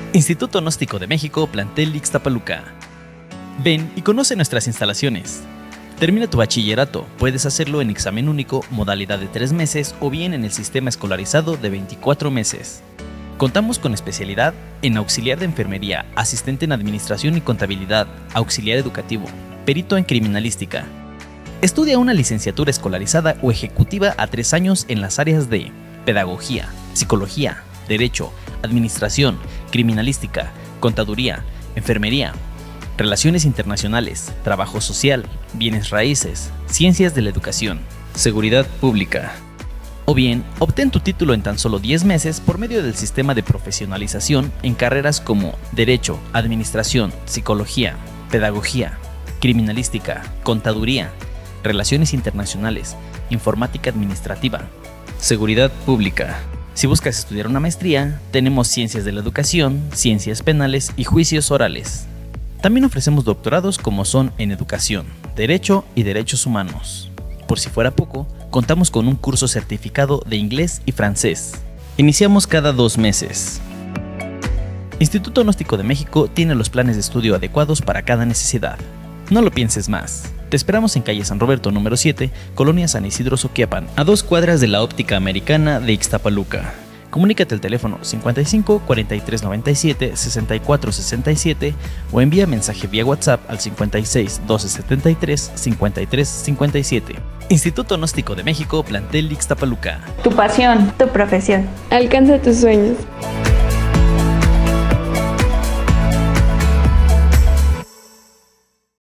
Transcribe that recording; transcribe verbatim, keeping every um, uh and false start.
Instituto Gnóstico de México, plantel Ixtapaluca. Ven y conoce nuestras instalaciones. Termina tu bachillerato, puedes hacerlo en examen único, modalidad de tres meses o bien en el sistema escolarizado de veinticuatro meses. Contamos con especialidad en auxiliar de enfermería, asistente en administración y contabilidad, auxiliar educativo, perito en criminalística. Estudia una licenciatura escolarizada o ejecutiva a tres años en las áreas de pedagogía, psicología, derecho, administración, criminalística, contaduría, enfermería, relaciones internacionales, trabajo social, bienes raíces, ciencias de la educación, seguridad pública. O bien, obtén tu título en tan solo diez meses por medio del sistema de profesionalización en carreras como Derecho, Administración, Psicología, Pedagogía, Criminalística, Contaduría, Relaciones Internacionales, Informática Administrativa, Seguridad Pública. Si buscas estudiar una maestría, tenemos Ciencias de la Educación, Ciencias Penales y Juicios Orales. También ofrecemos doctorados como son en Educación, Derecho y Derechos Humanos. Por si fuera poco, contamos con un curso certificado de inglés y francés. Iniciamos cada dos meses. Instituto Gnóstico de México tiene los planes de estudio adecuados para cada necesidad. No lo pienses más. Te esperamos en calle San Roberto número siete, Colonia San Isidro Soquiapan, a dos cuadras de la Óptica Americana de Ixtapaluca. Comunícate al teléfono cincuenta y cinco, cuarenta y tres noventa y siete, sesenta y cuatro sesenta y siete o envía mensaje vía WhatsApp al cincuenta y seis, doce setenta y tres, cincuenta y tres cincuenta y siete. Instituto Gnóstico de México, plantel Ixtapaluca. Tu pasión, tu profesión. Alcanza tus sueños.